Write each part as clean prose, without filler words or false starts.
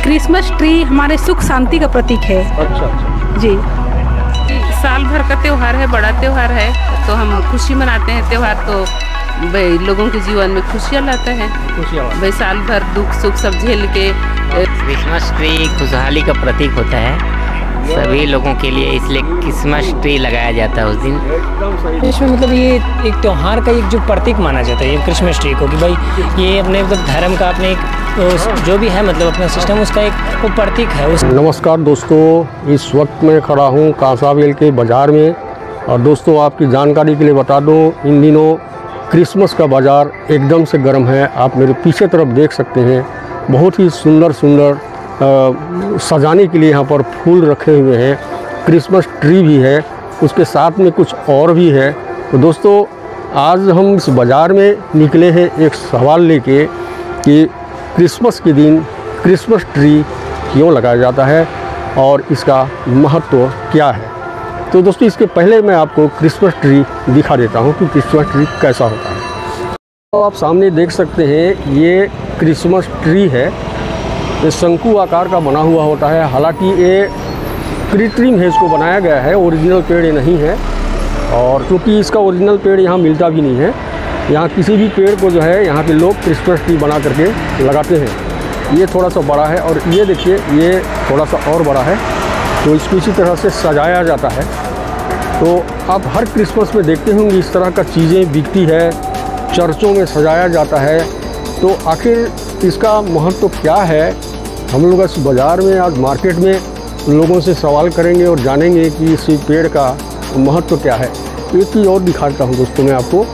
Christmas tree हमारे सुख शांति का प्रतीक है। अच्छा जी। साल भर का त्योहार है, बड़ा त्योहार है, तो हम खुशी मनाते हैं। त्योहार तो भाई लोगों के जीवन में खुशियाँ लाता है। भाई साल भर दुख सुख सब झेल के। क्रिसमस ट्री खुशहाली का प्रतीक होता है सभी लोगों के लिए, इसलिए क्रिसमस ट्री लगाया जाता है उस दिन। इसमें मतलब ये एक त्यौहार का एक जो प्रतीक माना जाता है ये क्रिसमस ट्री को, कि भाई ये अपने मतलब धर्म का अपने एक जो भी है मतलब अपना सिस्टम उसका एक वो प्रतीक है। नमस्कार दोस्तों, इस वक्त मैं खड़ा हूँ कांसाबेल के बाज़ार में। और दोस्तों आपकी जानकारी के लिए बता दूँ, इन दिनों क्रिसमस का बाज़ार एकदम से गर्म है। आप मेरे पीछे तरफ देख सकते हैं, बहुत ही सुंदर सुंदर सजाने के लिए यहाँ पर फूल रखे हुए हैं। क्रिसमस ट्री भी है, उसके साथ में कुछ और भी है। तो दोस्तों आज हम इस बाज़ार में निकले हैं एक सवाल लेके कि क्रिसमस के दिन क्रिसमस ट्री क्यों लगाया जाता है और इसका महत्व क्या है। तो दोस्तों इसके पहले मैं आपको क्रिसमस ट्री दिखा देता हूँ कि क्रिसमस ट्री कैसा होता है। तो आप सामने देख सकते हैं ये क्रिसमस ट्री है। ये शंकु आकार का बना हुआ होता है। हालांकि ये कृत्रिम है, इसको बनाया गया है, ओरिजिनल पेड़ ये नहीं है। और क्योंकि इसका ओरिजिनल पेड़ यहाँ मिलता भी नहीं है, यहाँ किसी भी पेड़ को जो है यहाँ के लोग क्रिसमस ट्री बना करके लगाते हैं। ये थोड़ा सा बड़ा है और ये देखिए ये थोड़ा सा और बड़ा है। तो इसको इसी तरह से सजाया जाता है। तो आप हर क्रिसमस में देखते होंगे इस तरह का चीज़ें बिकती है, चर्चों में सजाया जाता है। तो आखिर इसका महत्व क्या है, हम लोग इस बाज़ार में आज मार्केट में लोगों से सवाल करेंगे और जानेंगे कि इस पेड़ का महत्व क्या है। एक चीज़ और दिखाता हूँ दोस्तों मैं आपको,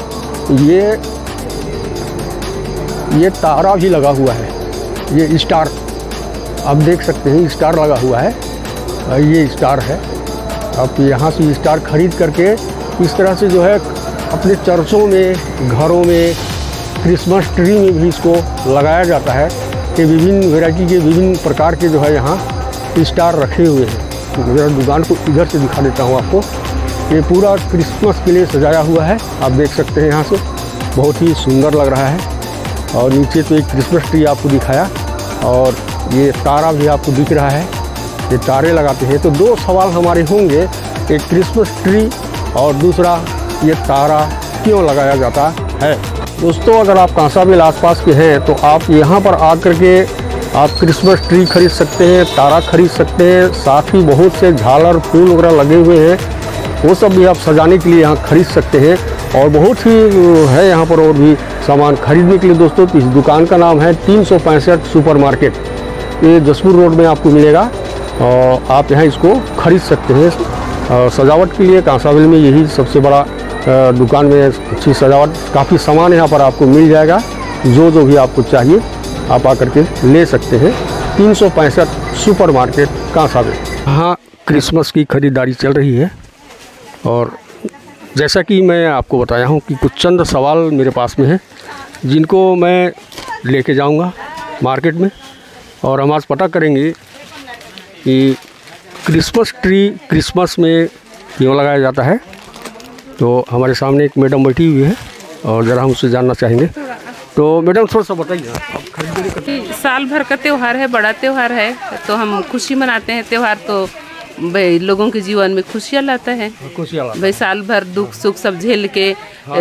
ये तारा भी लगा हुआ है, ये स्टार आप देख सकते हैं, स्टार लगा हुआ है। ये स्टार है। आप यहाँ से स्टार खरीद करके इस तरह से जो है अपने चर्चों में, घरों में, क्रिसमस ट्री में भी इसको लगाया जाता है। कि विभिन्न वैरायटी के विभिन्न प्रकार के जो है यहाँ स्टार रखे हुए हैं। मेरा दुकान को इधर से दिखा देता हूँ आपको। ये पूरा क्रिसमस के लिए सजाया हुआ है, आप देख सकते हैं यहाँ से, बहुत ही सुंदर लग रहा है। और नीचे तो एक क्रिसमस ट्री आपको दिखाया और ये तारा भी आपको दिख रहा है, ये तारे लगाते हैं। तो दो सवाल हमारे होंगे, एक क्रिसमस ट्री और दूसरा ये तारा क्यों लगाया जाता है। दोस्तों अगर आप कांसाबेल आसपास के हैं तो आप यहाँ पर आकर के आप क्रिसमस ट्री खरीद सकते हैं, तारा खरीद सकते हैं। साथ ही बहुत से झालर फूल वगैरह लगे हुए हैं, वो सब भी आप सजाने के लिए यहाँ खरीद सकते हैं। और बहुत ही है यहाँ पर और भी सामान खरीदने के लिए। दोस्तों इस दुकान का नाम है 365 सुपर मार्केट, ये जसपुर रोड में आपको मिलेगा और आप यहाँ इसको खरीद सकते हैं। सजावट के लिए कांसाबेल में यही सबसे बड़ा दुकान में अच्छी सजावट, काफ़ी सामान यहाँ पर आपको मिल जाएगा। जो भी आपको चाहिए आप आकर के ले सकते हैं। 365 सुपर मार्केट कांसाबेल। हाँ, क्रिसमस की खरीदारी चल रही है और जैसा कि मैं आपको बताया हूँ कि कुछ चंद सवाल मेरे पास में हैं जिनको मैं लेके जाऊँगा मार्केट में और हम आज पता करेंगे कि क्रिसमस ट्री क्रिसमस में क्यों लगाया जाता है। तो हमारे सामने एक मैडम बैठी हुई है और ज़रा हम उससे जानना चाहेंगे। तो मैडम थोड़ा सा बताइए आप खरीदारी। साल भर का त्योहार है, बड़ा त्योहार है, तो हम खुशी मनाते हैं। त्योहार तो भाई लोगों के जीवन में खुशियाँ लाता है। भाई साल भर दुख सुख सब झेल के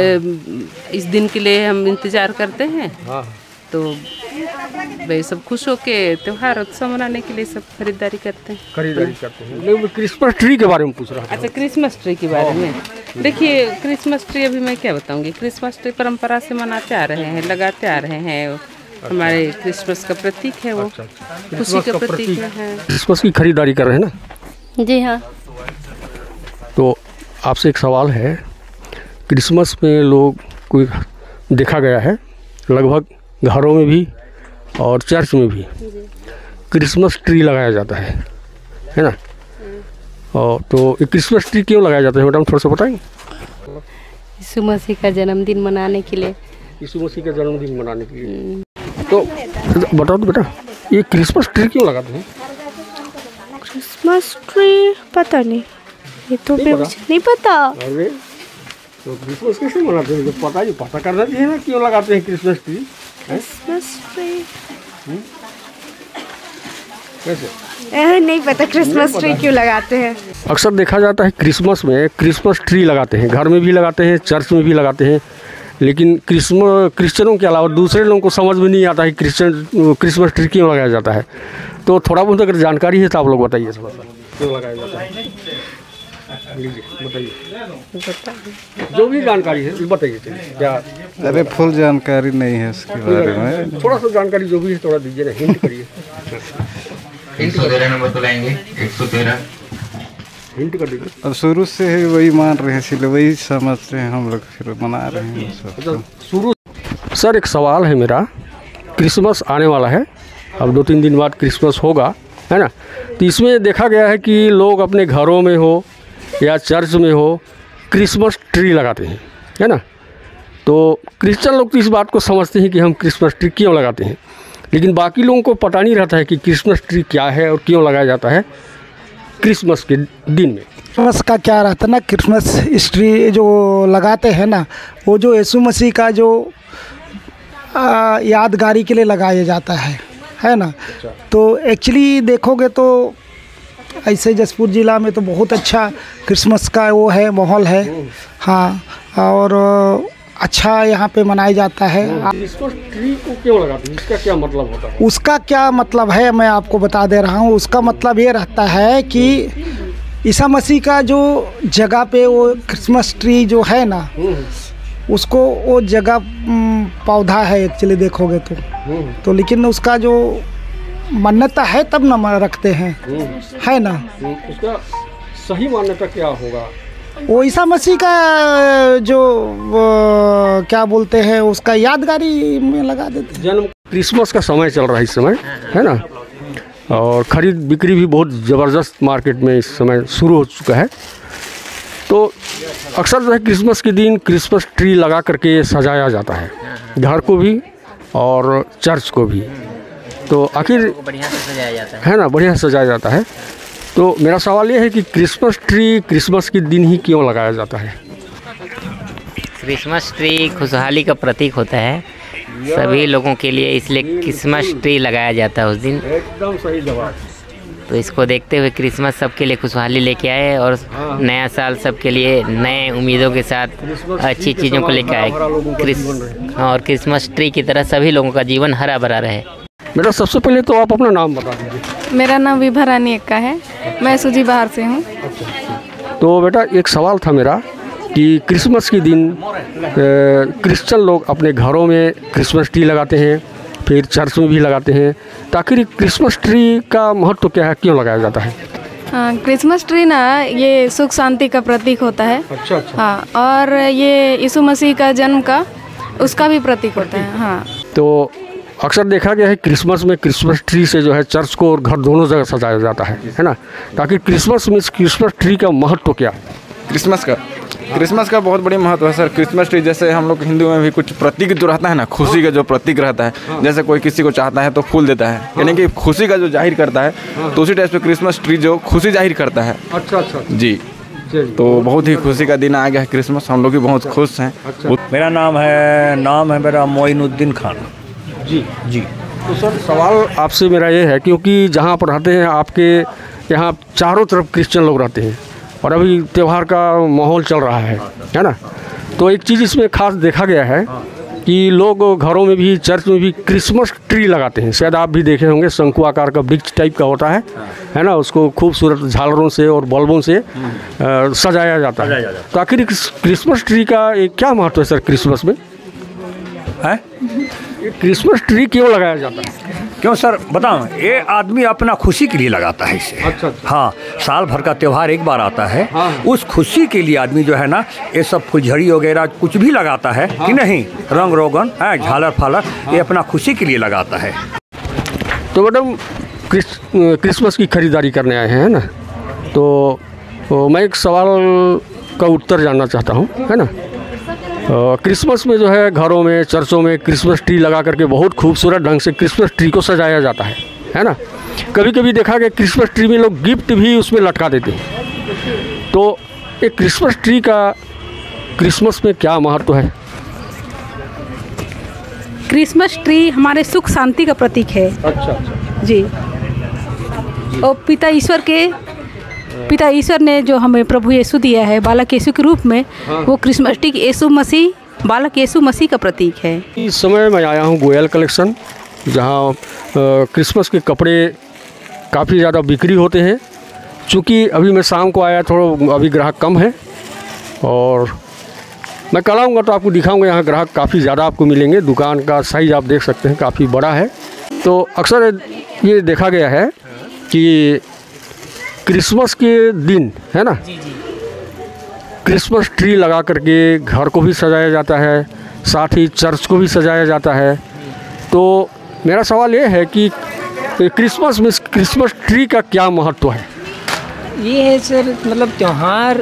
इस दिन के लिए हम इंतज़ार करते हैं। तो भाई सब खुश होके त्योहार उत्सव मनाने के लिए सब खरीदारी करते हैं। क्रिसमस ट्री के बारे में पूछ रहा हूँ। अच्छा, क्रिसमस ट्री के बारे में देखिए, क्रिसमस ट्री अभी मैं क्या बताऊंगी। क्रिसमस ट्री परंपरा से मनाते आ रहे हैं, लगाते आ रहे हैं। हमारे क्रिसमस का प्रतीक है वो। खुशी का प्रतीक है। क्रिसमस की खरीदारी कर रहे हैं ना? जी हाँ। तो आपसे एक सवाल है, क्रिसमस में लोग कोई देखा गया है लगभग घरों में भी और चर्च में भी क्रिसमस ट्री लगाया जाता है ना। और तो ये क्रिसमस ट्री क्यों लगाया जाता है मैडम, थोड़ा सा बताएंगे। यीशु मसीह का जन्मदिन मनाने के लिए। यीशु मसीह का जन्मदिन मनाने के लिए। तो बताओ तो बेटा, ये क्रिसमस ट्री क्यों लगाते हैं? क्रिसमस ट्री पता नहीं, ये तो नहीं पता। अरे तो क्रिसमस कैसे मनाते हैं? तो पता करना चाहिए ना क्यों लगाते हैं क्रिसमस ट्री। क्रिसमस ट्री कैसे? नहीं पता क्रिसमस ट्री क्यों लगाते हैं। अक्सर देखा जाता है क्रिसमस में क्रिसमस ट्री लगाते हैं, घर में भी लगाते हैं, चर्च में भी लगाते हैं, लेकिन क्रिश्चियनों के अलावा दूसरे लोगों को समझ में नहीं आता है क्रिसमस ट्री क्यों लगाया जाता है। तो थोड़ा बहुत अगर जानकारी है तो आप लोग बताइए थोड़ा सा क्यों लगाया जाता है। लीजिए बताइए, जो भी जानकारी है बताइए। क्या? अरे फुल जानकारी नहीं है उसके बारे में, थोड़ा सा जानकारी जो भी है थोड़ा दीजिए ना, हिंट करिए। 113 नंबर तो लाएंगे, 113 हिंट कर दीजिए। अब शुरू से ही वही मान रहे हैं, इसलिए वही समझते हैं हम लोग, फिर मना रहे हैं सब। शुरू सर एक सवाल है मेरा, क्रिसमस आने वाला है, अब 2-3 दिन बाद क्रिसमस होगा, है ना। तो इसमें देखा गया है कि लोग अपने घरों में हो या चर्च में हो क्रिसमस ट्री लगाते हैं, है ना। तो क्रिश्चियन लोग तो इस बात को समझते हैं कि हम क्रिसमस ट्री क्यों लगाते हैं, लेकिन बाकी लोगों को पता नहीं रहता है कि क्रिसमस ट्री क्या है और क्यों लगाया जाता है क्रिसमस के दिन में। क्रिसमस का क्या रहता है ना, क्रिसमस ट्री जो लगाते हैं ना, वो जो यीशु मसीह का जो यादगारी के लिए लगाया जाता है ना। तो एक्चुअली देखोगे तो ऐसे जसपुर ज़िला में तो बहुत अच्छा क्रिसमस का वो है, माहौल है। हाँ, और अच्छा यहाँ पे मनाया जाता है। क्रिसमस ट्री को क्यों लगाते हैं, इसका क्या मतलब होता है? उसका क्या मतलब है मैं आपको बता दे रहा हूँ। उसका मतलब ये रहता है कि ईसा मसीह का जो जगह पे वो क्रिसमस ट्री जो है ना, उसको वो जगह पौधा है एक्चुअली देखोगे तो लेकिन उसका जो मान्यता है तब ना रखते हैं, है ना। उसका सही मान्यता क्या होगा? वो ईसा मसीह का जो क्या बोलते हैं, उसका यादगारी में लगा देते हैं। जन्म क्रिसमस का समय चल रहा है इस समय, है ना, और ख़रीद बिक्री भी बहुत ज़बरदस्त मार्केट में इस समय शुरू हो चुका है। तो अक्सर जो है क्रिसमस के दिन क्रिसमस ट्री लगा करके सजाया जाता है, घर को भी और चर्च को भी। तो आखिर बढ़िया से सजाया जाता है ना, बढ़िया सजाया जाता है। तो मेरा सवाल ये है कि क्रिसमस ट्री क्रिसमस के दिन ही क्यों लगाया जाता है? क्रिसमस ट्री खुशहाली का प्रतीक होता है सभी लोगों के लिए, इसलिए क्रिसमस ट्री लगाया जाता है उस दिन। एकदम सही जवाब। तो इसको देखते हुए क्रिसमस सबके लिए खुशहाली लेके आए और नया साल सबके लिए नए उम्मीदों के साथ अच्छी चीज़ों को लेकर आए। और क्रिसमस ट्री की तरह सभी लोगों का जीवन हरा भरा रहे। बेटा सबसे पहले तो आप अपना नाम बता दीजिए। मेरा नाम विभा रानी एक्का है, मैं सूजी बाहर से हूँ। तो बेटा एक सवाल था मेरा कि क्रिसमस के दिन क्रिश्चियन लोग अपने घरों में क्रिसमस ट्री लगाते हैं, फिर चर्च में भी लगाते हैं, ताकि क्रिसमस ट्री का महत्व क्या है, क्यों लगाया जाता है? क्रिसमस ट्री ना ये सुख शांति का प्रतीक होता है। अच्छा। हाँ, और ये यीशु मसीह का जन्म का उसका भी प्रतीक होता है। हाँ, तो अक्सर देखा गया है क्रिसमस में क्रिसमस ट्री से जो है चर्च को और घर दोनों जगह सजाया जाता है ना। ताकि क्रिसमस में क्रिसमस ट्री का महत्व क्या? क्रिसमस का बहुत बड़ी महत्व है सर। क्रिसमस ट्री जैसे हम लोग हिंदू में भी कुछ प्रतीक जो रहता है ना, खुशी का जो प्रतीक रहता है, जैसे कोई किसी को चाहता है तो फूल देता है, यानी कि खुशी का जो जाहिर करता है, तो उसी टाइप से क्रिसमस ट्री जो खुशी जाहिर करता है। अच्छा जी, तो बहुत ही खुशी का दिन आ गया है क्रिसमस, हम लोग भी बहुत खुश हैं। मेरा नाम है मेरा मोइनुद्दीन खान। जी। तो सर सवाल आपसे मेरा ये है, क्योंकि जहाँ पर रहते हैं आपके यहाँ चारों तरफ क्रिश्चियन लोग रहते हैं और अभी त्यौहार का माहौल चल रहा है ना। तो एक चीज़ इसमें खास देखा गया है कि लोग घरों में भी चर्च में भी क्रिसमस ट्री लगाते हैं। शायद आप भी देखे होंगे, शंकु आकार का वृक्ष टाइप का होता है ना। उसको खूबसूरत झालरों से और बल्बों से सजाया जाता है। तो आखिर क्रिसमस ट्री का एक क्या महत्व है सर क्रिसमस में? क्रिसमस ट्री क्यों लगाया जाता है? क्यों सर बताऊं, ये आदमी अपना खुशी के लिए लगाता है इसे। अच्छा। हाँ, साल भर का त्यौहार एक बार आता है। उस खुशी के लिए आदमी जो है ना, ये सब फुलझड़ी वगैरह कुछ भी लगाता है कि नहीं, रंग रोगन है, झालर फालर, ये अपना खुशी के लिए लगाता है। तो मैडम क्रिसमस की खरीदारी करने आए हैं, है ना। तो मैं एक सवाल का उत्तर जानना चाहता हूँ, है ना। क्रिसमस में जो है घरों में चर्चों में क्रिसमस ट्री लगा करके बहुत खूबसूरत ढंग से क्रिसमस ट्री को सजाया जाता है ना। कभी कभी देखा गया क्रिसमस ट्री में लोग गिफ्ट भी उसमें लटका देते हैं। तो एक क्रिसमस ट्री का क्रिसमस में क्या महत्व है? क्रिसमस ट्री हमारे सुख शांति का प्रतीक है। अच्छा। जी। और पिता ईश्वर ने जो हमें प्रभु यीशु दिया है बालक यीशु के रूप में, वो क्रिसमस ट्री यीशु मसीह बालक यीशु मसीह का प्रतीक है। इस समय मैं आया हूँ गोयल कलेक्शन, जहाँ क्रिसमस के कपड़े काफ़ी ज़्यादा बिक्री होते हैं। चूँकि अभी मैं शाम को आया, थोड़ा अभी ग्राहक कम है, और मैं कल आऊँगा तो आपको दिखाऊंगा। यहाँ ग्राहक काफ़ी ज़्यादा आपको मिलेंगे। दुकान का साइज़ आप देख सकते हैं, काफ़ी बड़ा है। तो अक्सर ये देखा गया है कि क्रिसमस के दिन है ना, क्रिसमस ट्री लगा करके घर को भी सजाया जाता है, साथ ही चर्च को भी सजाया जाता है। तो मेरा सवाल ये है कि क्रिसमस में क्रिसमस ट्री का क्या महत्व है? ये है सर, मतलब त्यौहार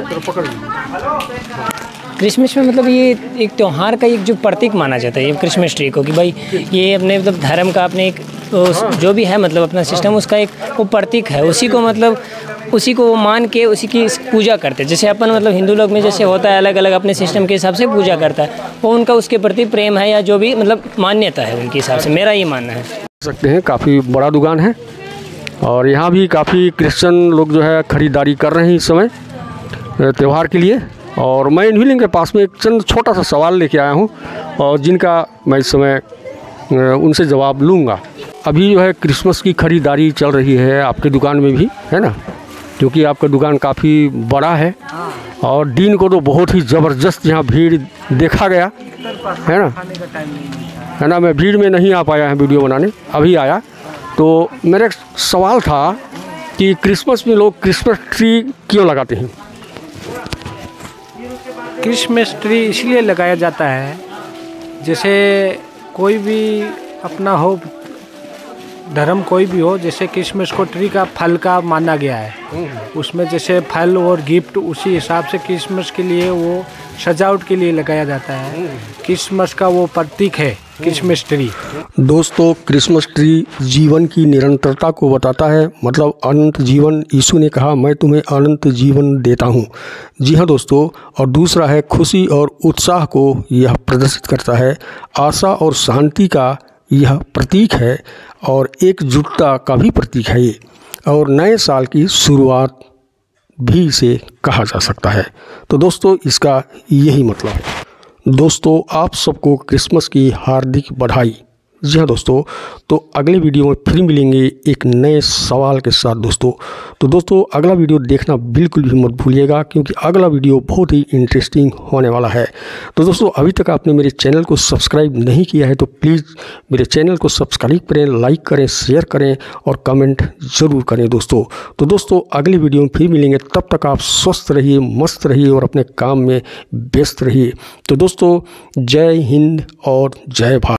क्रिसमस में, मतलब ये एक त्यौहार का एक जो प्रतीक माना जाता है ये क्रिसमस ट्री को, कि भाई ये अपने मतलब धर्म का अपने एक जो भी है मतलब अपना सिस्टम, उसका एक वो प्रतीक है। उसी को मतलब उसी को मान के उसी की पूजा करते हैं। जैसे अपन मतलब हिंदू लोग में जैसे होता है अलग अलग अपने सिस्टम के हिसाब से पूजा करता है, वो उनका उसके प्रति प्रेम है या जो भी मतलब मान्यता है उनके हिसाब से, मेरा ये मानना है। सकते हैं काफ़ी बड़ा दुकान है, और यहाँ भी काफ़ी क्रिश्चियन लोग जो है ख़रीदारी कर रहे हैं इस समय त्यौहार के लिए। और मैं इन्हीं के पास में एक चंद छोटा सा सवाल लेके आया हूँ, और जिनका मैं इस समय उनसे जवाब लूँगा। अभी जो है क्रिसमस की ख़रीदारी चल रही है आपके दुकान में भी, है ना? क्योंकि आपका दुकान काफ़ी बड़ा है, और दिन को तो बहुत ही ज़बरदस्त यहाँ भीड़ देखा गया, है ना? मैं भीड़ में नहीं आ पाया है वीडियो बनाने, अभी आया। तो मेरा एक सवाल था कि क्रिसमस में लोग क्रिसमस ट्री क्यों लगाते हैं? क्रिसमस ट्री इसलिए लगाया जाता है, जैसे कोई भी अपना हो धर्म कोई भी हो, जैसे क्रिसमस को ट्री का फल का माना गया है, उसमें जैसे फल और गिफ्ट उसी हिसाब से क्रिसमस के लिए वो सजावट के लिए लगाया जाता है। क्रिसमस का वो प्रतीक है क्रिसमस ट्री। दोस्तों, क्रिसमस ट्री जीवन की निरंतरता को बताता है, मतलब अनंत जीवन। यीशु ने कहा, मैं तुम्हें अनंत जीवन देता हूँ। जी हाँ दोस्तों, और दूसरा है खुशी और उत्साह को यह प्रदर्शित करता है। आशा और शांति का यह प्रतीक है, और एकजुटता का भी प्रतीक है ये, और नए साल की शुरुआत भी इसे कहा जा सकता है। तो दोस्तों, इसका यही मतलब है। दोस्तों, आप सबको क्रिसमस की हार्दिक बधाई। जी हाँ दोस्तों, तो अगले वीडियो में फिर मिलेंगे एक नए सवाल के साथ दोस्तों। तो दोस्तों, अगला वीडियो देखना बिल्कुल भी मत भूलिएगा, क्योंकि अगला वीडियो बहुत ही इंटरेस्टिंग होने वाला है। तो दोस्तों, अभी तक आपने मेरे चैनल को सब्सक्राइब नहीं किया है तो प्लीज़ मेरे चैनल को सब्सक्राइब करें, लाइक करें, शेयर करें और कमेंट ज़रूर करें दोस्तों। तो दोस्तों, अगले वीडियो में फिर मिलेंगे, तब तक आप स्वस्थ रहिए, मस्त रहिए और अपने काम में व्यस्त रहिए। तो दोस्तों, जय हिंद और जय भारत।